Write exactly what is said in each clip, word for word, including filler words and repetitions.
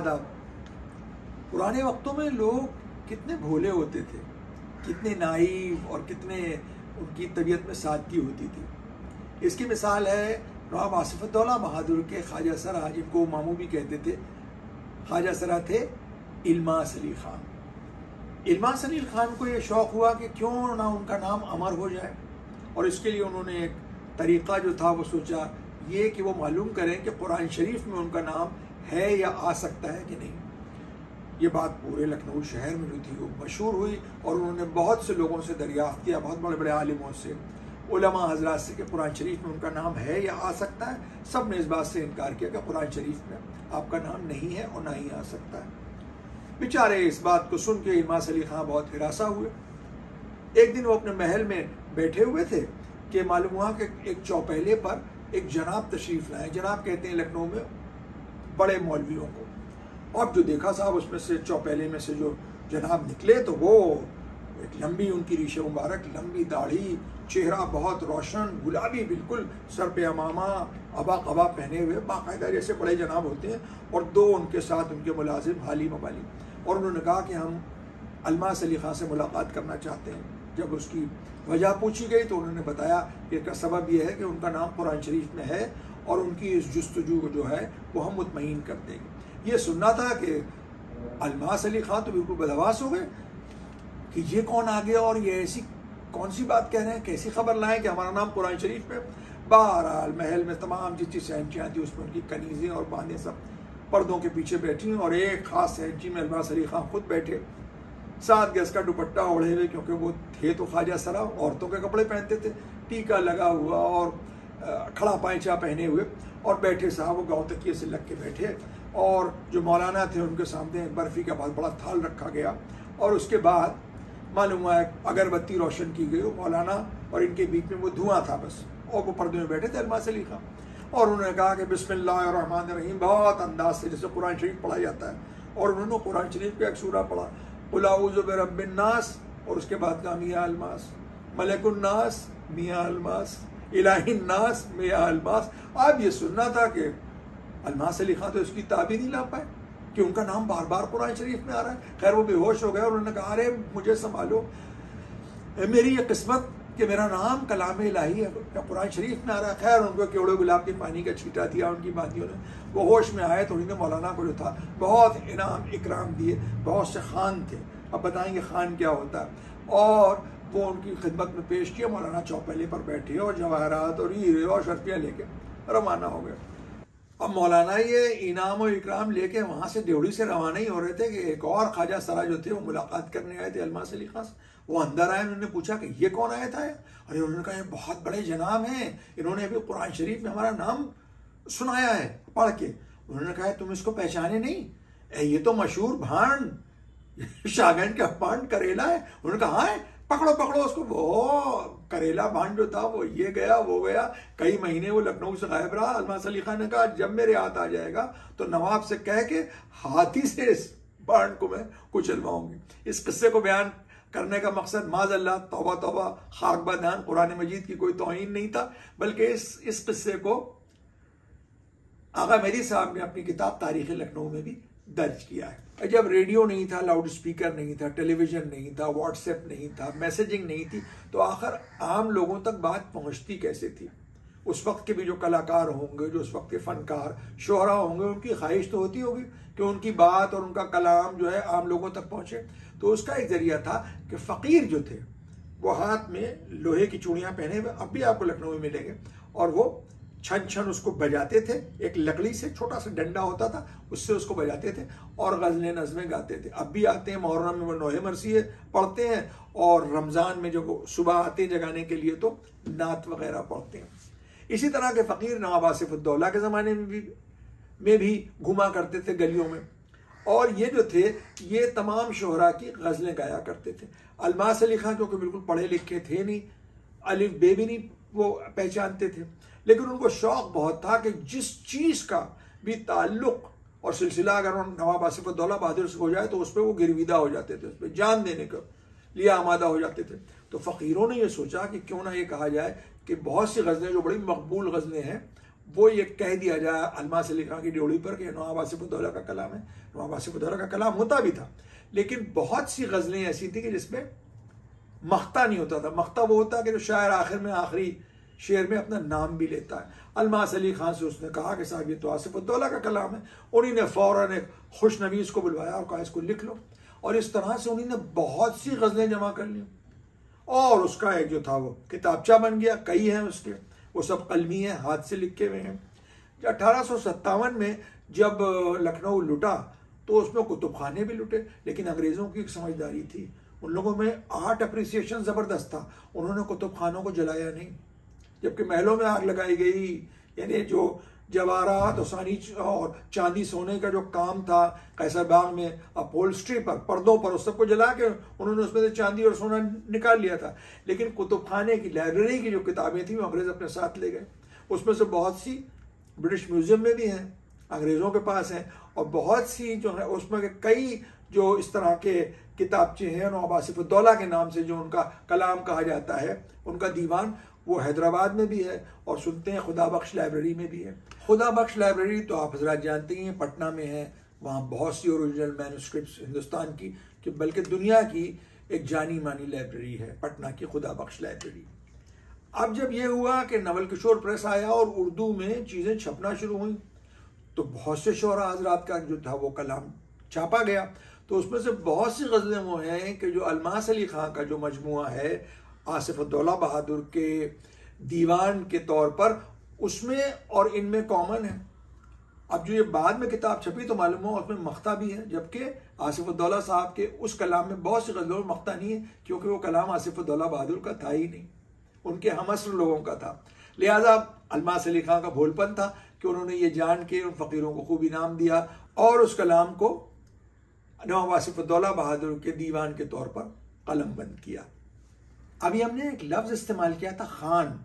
आदाब। पुराने वक्तों में लोग कितने भोले होते थे, कितने नाइव और कितने उनकी तबीयत में सादगी होती थी। इसकी मिसाल है नवाब आसिफुद्दौला बहादुर के ख्वाजा सरा, जिनको मामू भी कहते थे। ख्वाजा सरा थे इल्मास अली खान। इल्मास अली खान को ये शौक़ हुआ कि क्यों ना उनका नाम अमर हो जाए, और इसके लिए उन्होंने एक तरीक़ा जो था वो सोचा, ये कि वो मालूम करें कि कुरान शरीफ में उनका नाम है या आ सकता है कि नहीं। ये बात पूरे लखनऊ शहर में जो थी वो मशहूर हुई, और उन्होंने बहुत से लोगों से दरियाफ्त किया, बहुत बड़े बड़े आलिमों से, उलमा हजरात से, कि कुरान शरीफ में उनका नाम है या आ सकता है। सब ने इस बात से इनकार किया कि कुरान शरीफ में आपका नाम नहीं है और ना ही आ सकता है। बेचारे इस बात को सुन के इल्मास अली खां बहुत हिरासा हुए। एक दिन वो अपने महल में बैठे हुए थे कि मालूम हुआ कि एक चौपहले पर एक जनाब तशरीफ लाए। जनाब कहते हैं लखनऊ में बड़े मौलवियों को। और जो देखा साहब, उसमें से चौपहले में से जो जनाब निकले तो वो एक लंबी उनकी रीशे मुबारक, लंबी दाढ़ी, चेहरा बहुत रोशन, गुलाबी बिल्कुल, सर पे अमामा, अबा कबा पहने हुए, बाकायदा जैसे बड़े जनाब होते हैं। और दो उनके साथ उनके मुलाजिम हाली मवाली। और उन्होंने कहा कि हम इल्मास अली खां से मुलाकात करना चाहते हैं। जब उसकी वजह पूछी गई तो उन्होंने बताया कि इसका सबब यह है कि उनका नाम कुरान शरीफ में है और उनकी इस जुस्तजू जो है वो हम मुतमईन कर देंगे। ये सुनना था कि इल्मास अली खां तो बिल्कुल बदहवास हो गए कि ये कौन आ गया और ये ऐसी कौन सी बात कह रहे हैं, कैसी खबर लाएं कि हमारा नाम कुरान शरीफ में। बहरहाल महल में तमाम जितनी सहनचियाँ थी उसमें उनकी कनीज़ें और बांदें सब पर्दों के पीछे बैठी, और एक खास सहनची में इल्मास अली खां खुद बैठे, सात गज का दुपट्टा ओढ़े हुए, क्योंकि वो थे तो ख्वाजा सरा, औरतों के कपड़े पहनते थे, टीका लगा हुआ और खड़ा पायचा पहने हुए, और बैठे साहब वो गाँव तकिए से लग के बैठे। और जो मौलाना थे उनके सामने बर्फ़ी का बहुत बड़ा थाल रखा गया, और उसके बाद मालूम हुआ अगरबत्ती रोशन की गई। मौलाना और इनके बीच में वो धुआं था बस, और वो पर्दे में बैठे थे इल्मास अली खां। और उन्होंने कहा कि बिस्मिल्लाहिर्रहमानिर्रहीम, बहुत अंदाज से जैसे कुरान शरीफ पढ़ा जाता है। और उन्होंने कुरान शरीफ का एक सूरा पढ़ा, कुल औज़ु बिरब्बिन्नास, और उसके बाद कहा मियाँ अल्मास, मलकुन्नास मियाँ अल्मास, इलाहिन्नास मियाँ अल्मास। अब ये सुनना था कि इल्मास अली खां तो इसकी ताबीर नहीं ला पाए कि उनका नाम बार बार कुरान शरीफ में आ रहा है। खैर वो बेहोश हो गए, और उन्होंने कहा अरे मुझे संभालो, मेरी ये किस्मत कि मेरा नाम कलाम इलाही है, कुरान शरीफ में आ रहा है। खैर उनको केवड़े गुलाब के पानी का छींटा दिया उनकी बातियों ने, वो होश में आए तो उन्होंने मौलाना को जो था बहुत इनाम इकराम दिए। बहुत से खान थे, अब बताएंगे खान क्या होता है। और वो उनकी खिदमत में पेश किया। मौलाना चौपहले पर बैठे और जवाहरात और हीरे और शर्फियाँ लेके रवाना हो गए। अब मौलाना ये इनाम और इकराम लेके वहाँ से ड्योढ़ी से रवाना ही हो रहे थे कि एक और ख्वाजा सरा जो थे वो मुलाकात करने आए थे इल्मास अली खां से। वो अंदर आए, उन्होंने पूछा कि ये कौन आया था। अरे उन्होंने कहा ये बहुत बड़े जनाब हैं, इन्होंने अभी कुरान शरीफ में हमारा नाम सुनाया है पढ़ के। उन्होंने कहा तुम इसको पहचाने नहीं, ये तो मशहूर भांड शाहगंज का भांड करेला है। उन्होंने कहा हाँ, पकड़ो पकड़ो उसको। वो करेला भांड जो था वो ये गया वो गया, कई महीने वो लखनऊ से गायब रहा। इल्मास अली खां ने कहा जब मेरे हाथ आ जाएगा तो नवाब से कह के हाथी से इस भांड को मैं कुचलवाऊंगी। इस किस्से को बयान करने का मकसद माज़अल्लाह तौबा तौबा खाक बदान कुरान मजीद की कोई तौहीन नहीं था, बल्कि इस इस किस्से को आगा मेरी साहब ने अपनी किताब तारीख़ लखनऊ में भी दर्ज किया है। जब रेडियो नहीं था, लाउड स्पीकर नहीं था, टेलीविज़न नहीं था, व्हाट्सएप नहीं था, मैसेजिंग नहीं थी, तो आखिर आम लोगों तक बात पहुंचती कैसे थी। उस वक्त के भी जो कलाकार होंगे, जो उस वक्त के फनकार शोहरा होंगे, उनकी ख्वाहिश तो होती होगी कि उनकी बात और उनका कलाम जो है आम लोगों तक पहुंचे। तो उसका एक जरिया था कि फ़कीर जो थे वो हाथ में लोहे की चूड़ियाँ पहने हुए, अब भी आपको लखनऊ में मिलेंगे, और वो छन छन उसको बजाते थे। एक लकड़ी से छोटा सा डंडा होता था, उससे उसको बजाते थे और गज़लें नज़में गाते थे। अब भी आते हैं, मुहर्रम में वो नोहे मरसिए पढ़ते हैं, और रमज़ान में जब वो सुबह आते जगाने के लिए तो नात वगैरह पढ़ते हैं। इसी तरह के फ़कीर नवाब आसिफुद्दौला के ज़माने में भी में भी घुमा करते थे गलियों में, और ये जो थे ये तमाम शोहरा की गज़लें गाया करते थे। इल्मास अली खां क्योंकि बिल्कुल पढ़े लिखे थे नहीं, अलिफ बे भी नहीं वो पहचानते थे, लेकिन उनको शौक़ बहुत था कि जिस चीज़ का भी ताल्लुक़ और सिलसिला अगर नवाब आसिफुद्दौला बहादुर से हो जाए तो उस पर वो गिरविदा हो जाते थे, उस पर जान देने के लिए आमादा हो जाते थे। तो फ़कीरों ने ये सोचा कि क्यों ना ये कहा जाए कि बहुत सी गज़लें जो बड़ी मकबूल गज़लें हैं वो ये कह दिया जाए अल्मास अली खां की ड्योढ़ी पर कि नवाब आसिफुद्दौला का कलाम है। नवाब आसिफुद्दौला का कलाम होता भी था, लेकिन बहुत सी गज़लें ऐसी थी कि जिसमें मख्ता नहीं होता था। मख्ता वो होता है कि जो शायर आखिर में आखिरी शेर में अपना नाम भी लेता है। अल्मास अली खां से उसने कहा कि साहब ये तो आसिफुद्दौला का कलाम है। उन्हीं ने फ़ौरन एक खुशनवीस को बुलवाया और कहा इसको लिख लो, और इस तरह से उन्हीं ने बहुत सी गज़लें जमा कर ली और उसका एक जो था वो किताबचा बन गया। कई हैं उसके, वो सब कलमी हैं, हाथ से लिखे हुए हैं। अठारह सौ सत्तावन में जब लखनऊ लुटा तो उसमें कुतुब खाने भी लुटे, लेकिन अंग्रेज़ों की एक समझदारी थी, उन लोगों में आर्ट अप्रिसिएशन ज़बरदस्त था। उन्होंने कुतुब खानों को जलाया नहीं, जबकि महलों में आग लगाई गई। यानी जो जवाहरात और और चांदी सोने का जो काम था कैसर बाग में अपहोल्स्ट्री पर, पर्दों पर, उस सबको जला के उन्होंने उसमें से चांदी और सोना निकाल लिया था। लेकिन कुतुब खाने की लाइब्रेरी की जो किताबें थी वो अंग्रेज़ अपने साथ ले गए। उसमें से बहुत सी ब्रिटिश म्यूजियम में भी हैं, अंग्रेज़ों के पास हैं, और बहुत सी जो है उसमें कई जो इस तरह के किताबचे हैं नवाब आसिफुद्दौला के नाम से जो उनका कलाम कहा जाता है, उनका दीवान, वो हैदराबाद में भी है और सुनते हैं खुदा बख्श लाइब्रेरी में भी है। खुदा बख्श लाइब्रेरी तो आप हजरात जानते ही हैं, पटना में है। वहाँ बहुत सी ओरिजिनल मैन्युस्क्रिप्ट्स हिंदुस्तान की, कि बल्कि दुनिया की एक जानी मानी लाइब्रेरी है पटना की खुदा बख्श लाइब्रेरी। अब जब ये हुआ कि नवल किशोर प्रेस आया और उर्दू में चीज़ें छपना शुरू हुई, तो बहुत से शोरा हजरात का जो था वो कलाम छापा गया। तो उसमें से बहुत सी गज़लें वो हैं कि जो अल्मास अली खां का जो मजमुआ है आसिफुद्दौला बहादुर के दीवान के तौर पर, उसमें और इनमें कॉमन है। अब जो ये बाद में किताब छपी तो मालूम हुआ उसमें मख्ता भी है, जबकि आसिफुद्दौला साहब के उस कलाम में बहुत सी गज़लों में मख्ता नहीं है, क्योंकि वो कलाम आसिफुद्दौला बहादुर का था ही नहीं, उनके हमअस्र लोगों का था। लिहाजा अल्मास अली खां का भोलपन था कि उन्होंने ये जान के उन फ़कीरों को खूब इनाम दिया और उस कलाम को नवाब आसिफुद्दौला बहादुर के दीवान के तौर पर कलम बंद किया। अभी हमने एक लफ्ज़ इस्तेमाल किया था खान।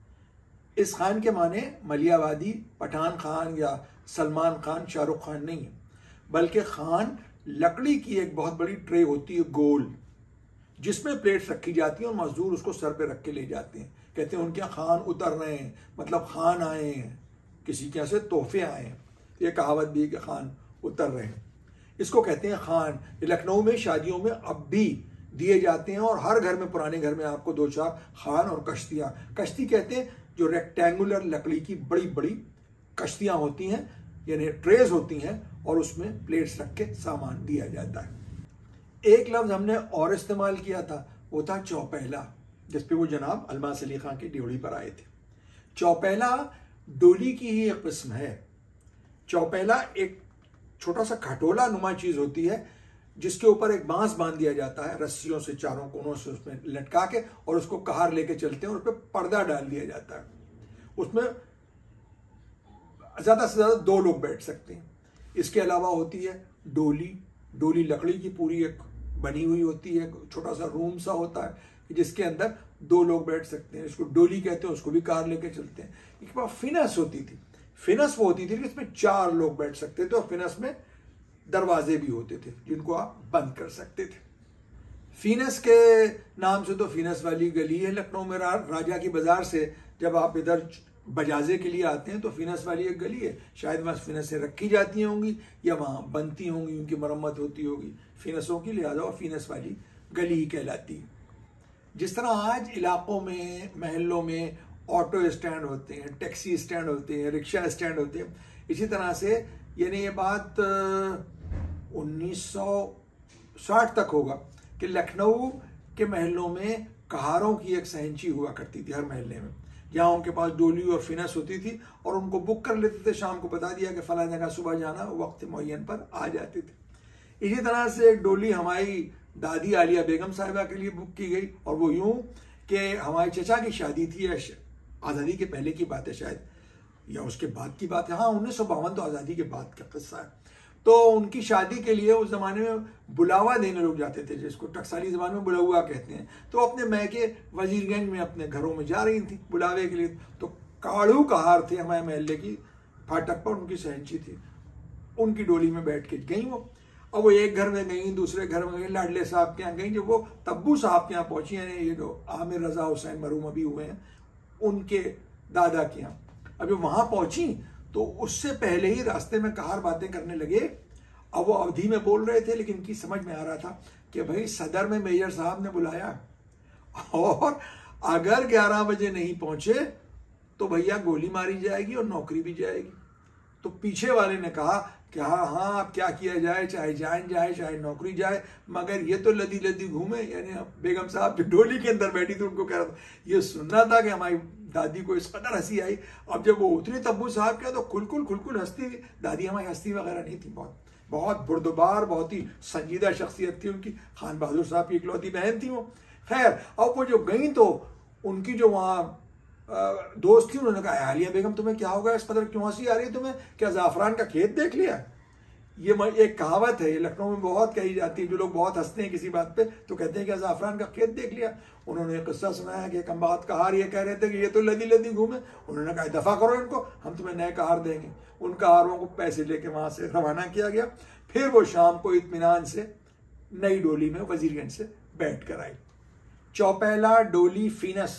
इस खान के माने मलियावादी, पठान खान या सलमान खान, शाहरुख खान नहीं है, बल्कि खान लकड़ी की एक बहुत बड़ी ट्रे होती है गोल, जिसमें प्लेट्स रखी जाती हैं और मजदूर उसको सर पे रख के ले जाते हैं। कहते हैं उनके यहाँ खान उतर रहे हैं, मतलब खान आए हैं, किसी के यहाँ से तोहफे आए हैं। ये कहावत भी है कि खान उतर रहे हैं, इसको कहते हैं खान। ये लखनऊ में शादियों में अब भी दिए जाते हैं और हर घर में, पुराने घर में आपको दो चार खान और कश्तियाँ, कश्ती कहते हैं जो रेक्टेंगुलर लकड़ी की बड़ी बड़ी कश्तियाँ होती हैं, यानी ट्रेज होती हैं, और उसमें प्लेट्स रख के सामान दिया जाता है। एक लफ्ज़ हमने और इस्तेमाल किया था, वो था चौपहला, जिस पे वो जनाब अल्मास अली खां की ड्योढ़ी पर आए थे। चौपहला डोली की ही एक किस्म है। चौपहला एक छोटा सा खटोला नुमा चीज़ होती है, जिसके ऊपर एक बांस बांध दिया जाता है रस्सियों से, चारों कोनों से उसमें लटका के, और उसको कहार लेके चलते हैं और उस पर पर्दा डाल दिया जाता है। उसमें ज़्यादा से ज़्यादा दो लोग बैठ सकते हैं। इसके अलावा होती है डोली। डोली लकड़ी की पूरी एक बनी हुई होती है, छोटा सा रूम सा होता है जिसके अंदर दो लोग बैठ सकते हैं, इसको डोली कहते हैं, उसको भी कार लेके चलते हैं। एक बार फिनस होती थी। फिनस वो होती थी कि इसमें चार लोग बैठ सकते थे और फिनस में दरवाजे भी होते थे जिनको आप बंद कर सकते थे। फिनस के नाम से तो फिनस वाली गली है लखनऊ में, रा, राजा की बाजार से जब आप इधर बजाजे के लिए आते हैं तो फिनस वाली एक गली है। शायद वहाँ फिनसें रखी जाती होंगी या वहाँ बनती होंगी, उनकी मरम्मत होती होगी फिनसों की, लिहाजा और फिनस वाली गली ही कहलाती है। जिस तरह आज इलाकों में, महलों में ऑटो स्टैंड होते हैं, टैक्सी स्टैंड होते हैं, रिक्शा स्टैंड होते हैं, इसी तरह से यानी ये बात उन्नीस सौ साठ तक होगा कि लखनऊ के महलों में कहारों की एक सहनची हुआ करती थी हर महल्ले में, जहाँ उनके पास डोली और फिनस होती थी और उनको बुक कर लेते थे। शाम को बता दिया कि फला जगह सुबह जाना, वक्त मुअय्यन पर आ जाते थे। इसी तरह से एक डोली हमारी दादी आलिया बेगम साहिबा के लिए बुक की गई, और वो यूं कि हमारे चचा की शादी थी, आज़ादी के पहले की बात है शायद, या उसके बाद की बात है, हाँ उन्नीस सौ बावन तो आज़ादी के बाद का किस्सा है। तो उनकी शादी के लिए उस ज़माने में बुलावा देने लोग जाते थे, जिसको टकसाली ज़बान में बुलावा कहते हैं। तो अपने मैके वजीरगंज में अपने घरों में जा रही थी बुलावे के लिए, तो काड़ू कहार थे हमारे महल्ले की, फाटक पर उनकी सहनची थी, उनकी डोली में बैठ के गई वो। अब वो एक घर में गई, दूसरे घर में गई, लाडले साहब के यहाँ गई, जब वो तब्बू साहब के यहाँ पहुँची, यानी ये जो आमिर रजा हुसैन मरूम अभी हुए हैं, उनके दादा के यहाँ, अब जब वहां पहुंची तो उससे पहले ही रास्ते में कहार बातें करने लगे। अब वो अवधि में बोल रहे थे, लेकिन इनकी समझ में आ रहा था कि भाई सदर में मेजर साहब ने बुलाया और अगर ग्यारह बजे नहीं पहुंचे तो भैया गोली मारी जाएगी और नौकरी भी जाएगी। तो पीछे वाले ने कहा कि हाँ हाँ अब क्या किया जाए, चाहे जान जाए चाहे नौकरी जाए, मगर ये तो लदी लदी घूमे। यानी बेगम साहब जो डोली के अंदर बैठी थी उनको कह रहा था, ये सुनना था कि हमारी दादी को इस कदर हंसी आई। अब जब वो उतरी तब्बू साहब के तो खुलकुल खुलकुल हंसती थी। दादी हमारी हंसती वगैरह नहीं थी, बहुत बहुत बुर्दबार, बहुत ही संजीदा शख्सियत थी उनकी। खान बहादुर साहब की इकलौती बहन थी वो। खैर अब वो जो गई तो उनकी जो वहाँ दोस्त थी, उन्होंने कहा आलिया बेगम तुम्हें क्या होगा, इस कदर क्यों हंसी आ रही है तुम्हें, क्या ज़ाफ़रान का खेत देख लिया? ये एक कहावत है, ये लखनऊ में बहुत कही जाती है। जो लोग बहुत हंसते हैं किसी बात पे तो कहते हैं कि ज़ाफ़रान का खेत देख लिया। उन्होंने एक किस्सा सुनाया कि एक अम्बात कहार ये कह रहे थे कि ये तो लदी लदी घूमे। उन्होंने कहा दफ़ा करो इनको, हम तुम्हें नए कहार देंगे। उन कहारों को पैसे लेके वहाँ से रवाना किया गया। फिर वो शाम को इत्मीनान से नई डोली में वजीरगंज से बैठ कर आई। चौपहला, डोली, फीनस,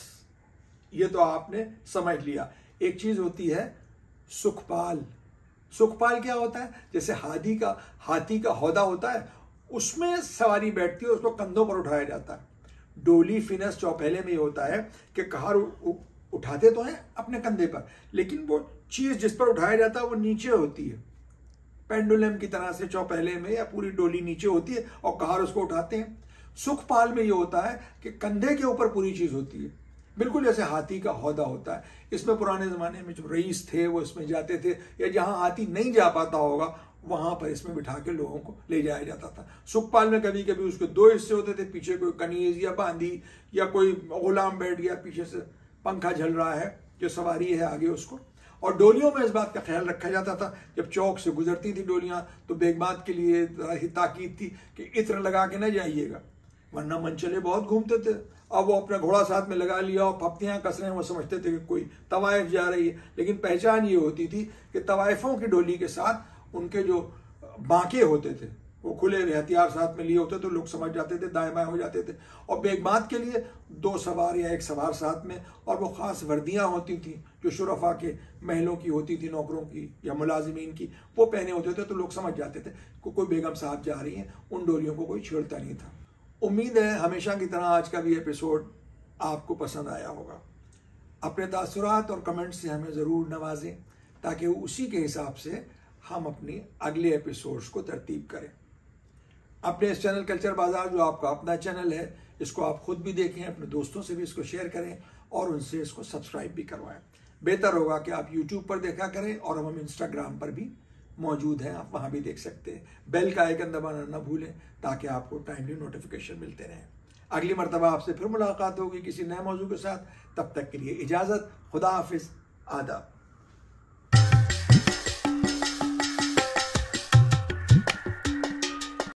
ये तो आपने समझ लिया। एक चीज होती है सुखपाल। सुखपाल क्या होता है? जैसे हाथी का हाथी का हौदा होता है, उसमें सवारी बैठती है, उसको कंधों पर उठाया जाता है। डोली, फिनस, चौपहले में ये होता है कि कहार उठाते तो हैं अपने कंधे पर, लेकिन वो चीज जिस पर उठाया जाता है वो नीचे होती है। पेंडुलम की तरह से चौपहले में या पूरी डोली नीचे होती है और कहार उसको उठाते हैं। सुखपाल में ये होता है कि कंधे के ऊपर पूरी चीज होती है, बिल्कुल जैसे हाथी का हौदा होता है। इसमें पुराने जमाने में जो रईस थे वो इसमें जाते थे, या जहां हाथी नहीं जा पाता होगा वहां पर इसमें बिठा के लोगों को ले जाया जाता था। सुखपाल में कभी कभी उसके दो हिस्से होते थे, पीछे कोई कनीज या बांदी या कोई गुलाम बैठ गया, पीछे से पंखा झल रहा है, जो सवारी है आगे उसको। और डोलियों में इस बात का ख्याल रखा जाता था, जब चौक से गुजरती थी डोलियां तो बेगमात के लिए ताकीद थी कि इत्र लगा के न जाइएगा, वरना मनचले बहुत घूमते थे। अब वो अपना घोड़ा साथ में लगा लिया और फप्तियां कस रहे हैं, वो समझते थे कि कोई तवाइफ जा रही है। लेकिन पहचान ये होती थी कि तवाइफों की डोली के साथ उनके जो बांके होते थे वो खुले हथियार साथ में लिए होते, तो लोग समझ जाते थे, दाएं बाएं हो जाते थे। और बेगमात के लिए दो सवार या एक सवार साथ में, और वो खास वर्दियां होती थी जो शुरफा के महलों की होती थी, नौकरों की या मुलाजिमीन की, वो पहने होते थे, तो लोग समझ जाते थे को कोई बेगम साहब जा रही हैं। उन डोलियों को कोई छेड़ता नहीं था। उम्मीद है हमेशा की तरह आज का भी एपिसोड आपको पसंद आया होगा। अपने तासुरात और कमेंट्स से हमें ज़रूर नवाजें, ताकि उसी के हिसाब से हम अपनी अगले एपिसोड्स को तरतीब करें। अपने इस चैनल कल्चर बाजार, जो आपका अपना चैनल है, इसको आप खुद भी देखें, अपने दोस्तों से भी इसको शेयर करें और उनसे इसको सब्सक्राइब भी करवाएं। बेहतर होगा कि आप यूट्यूब पर देखा करें, और हम इंस्टाग्राम पर भी मौजूद हैं, आप वहां भी देख सकते हैं। बेल का आइकन दबाना न भूलें ताकि आपको टाइमली नोटिफिकेशन मिलते रहें। अगली मर्तबा आपसे फिर मुलाकात होगी किसी नए मौजू के साथ। तब तक के लिए इजाज़त, खुदा हाफिज़, आदाब।